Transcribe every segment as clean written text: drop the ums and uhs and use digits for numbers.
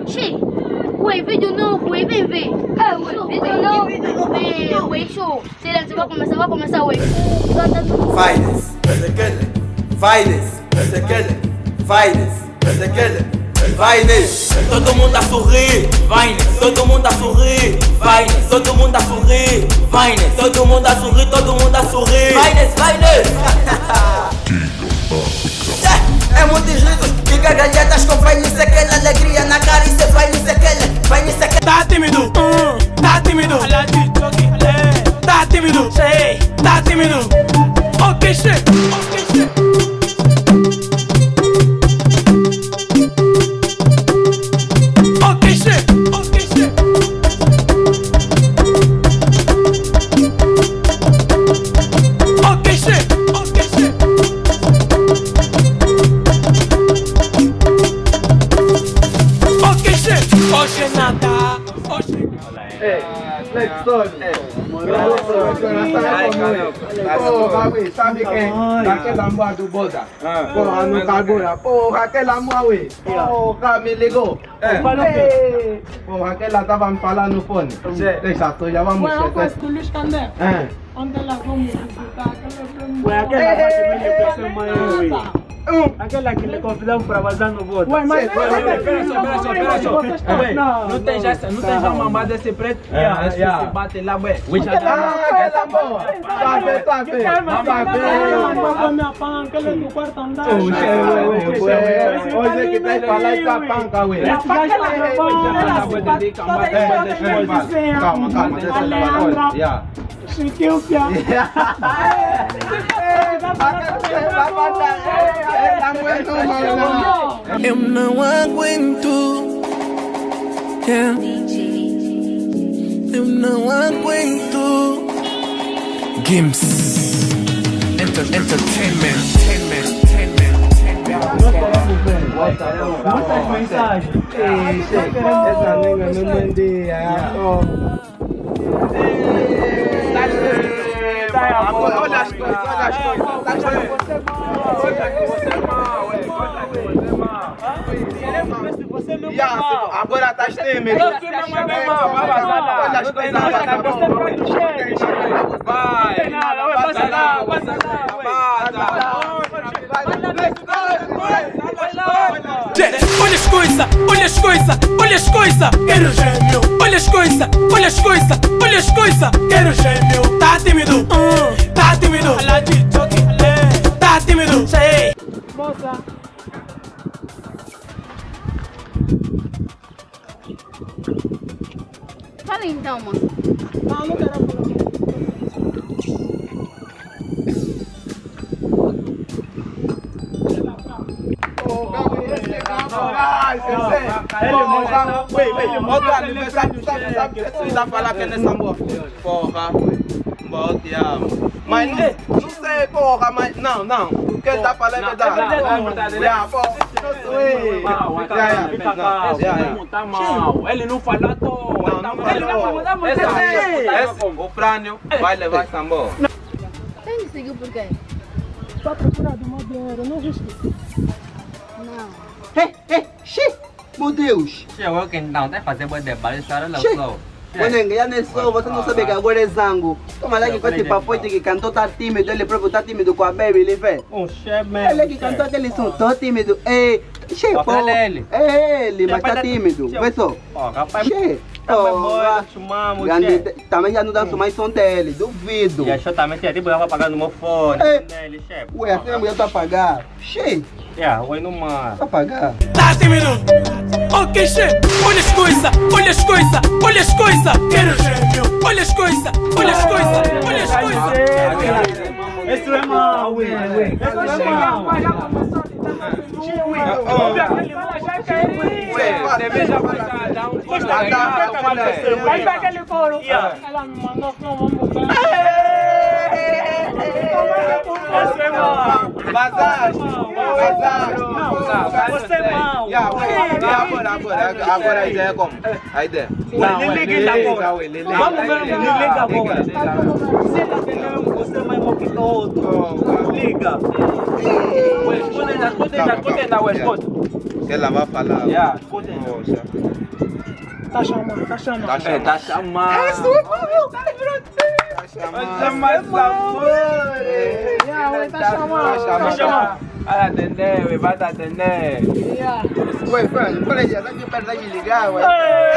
Che, ouais, vidéo non, ouais, bébé. Ah ouais, vidéo non, mais ouais, chaud. C'est là, tu vas commencer à ouais. Finest, finest, finest. Todo mundo a sorrir, finest. Todo mundo a sorrir, finest. Todo mundo a sorrir, finest. Todo mundo a sorrir, todo mundo a sorrir. Finest, finest. É muitos risos e gargalhadas com finest, aquela alegria na cara e cê finest, aquele. Tá tímido, tá tímido. Tá tímido, sei, tá tímido. Ok, che, ok, che. Sabe quem? Daquela moa do Boda. Porra, no Cagura. Porra, aquela moa, ué. Porra, me ligou. Porra, aquela tava me falando no fone. Deixa, tu já vamos chegar. Onde ela vamos visitar? Aquela que lhe convidamos para vazar no voto. Ué, mas espera só. Não tem já mamado desse preto? Se bate lá, ué. Essa boa. Tá bem. Minha panca, ele é do quarto andar. Hoje que tá falando da panca, ué. Calma, deixa ele falar. Chiquinho, Eu não aguento. Eu não aguento. Gims Entertainment. Muitas mensagens. Essa nega não mendia. Olha as coisas. Agora tá tímido. Olha as coisas. Olha as coisas, quero gêmeo. Olha as coisas, quero gêmeo. Tá tímido, tá tímido, sei. Moça. Fala então, moça. Não quero falar. Ele mostra aniversário, sabe que já falar que é nessa moça. Porra, te amo. Mas não sei, porra, mas não. O que ele tá falando é verdade. Tá mal. Ele não fala à toa. Ele não vai mudar você. O Frânio vai levar essa moça. Você me seguiu por quê? Só procurando uma dinheiro, não existe. Não. Meu Deus! Chegou que não tem fazer boa debate, história não flow. Quando engana só, você não sabe que agora é zango. Toma lá que com esse papote que cantou tá tímido, ele próprio tá tímido com a baby, ele vê. Ele que cantou aquele som, tô tímido. Ei, pô. É ele, mas tá tímido. Vê só. Também já não danço mais som dele, duvido. E achou também que tipo, eu vou pagar no meu fone. Ué, assim a mulher tá a pagar. Oi no mar. Tá pagar. Tá tímido, ok, che. Olha as coisas, quero gêmeo. Olha as coisas. Isso é mal, ué. Vai pra aquele coro. Ela me mandou flow, vamos botar. Você é mal. Agora a ideia é como? A ideia. Liga agora. Vamos ver, liga agora. Você é mais bom que outro. Liga. Responde ainda, responde. Que ela vai falar. Yeah. Tá chamando, tá chamando. Tá chamando. Tá chamando. Vai atender, vai atender. Ué, qual é a gente perde de ligar, ué?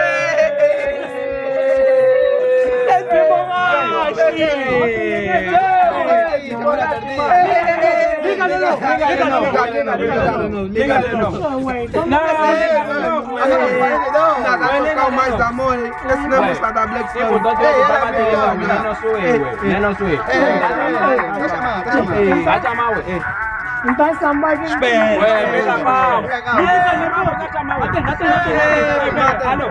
Mais amor, esse não é música da Black Stone. Tá chamando, Não tá chamando. Espera. Ué, me chamando. Alô.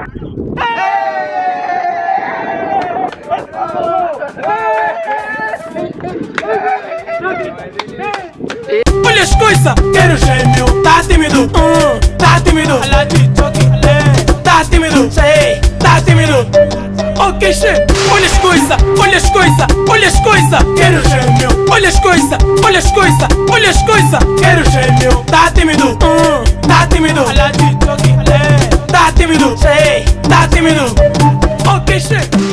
Olha as coisas, quero gêmeo, tá tímido, tá tímido, tá tímido, sei, tá tímido. Ok, che, olha as coisas, olha as coisas, olha as coisas, quero gêmeo, olha as coisas, olha as coisas, olha as coisas, quero gêmeo, tá tímido, tá tímido, tá tímido, sei, tá tímido. Ok, che.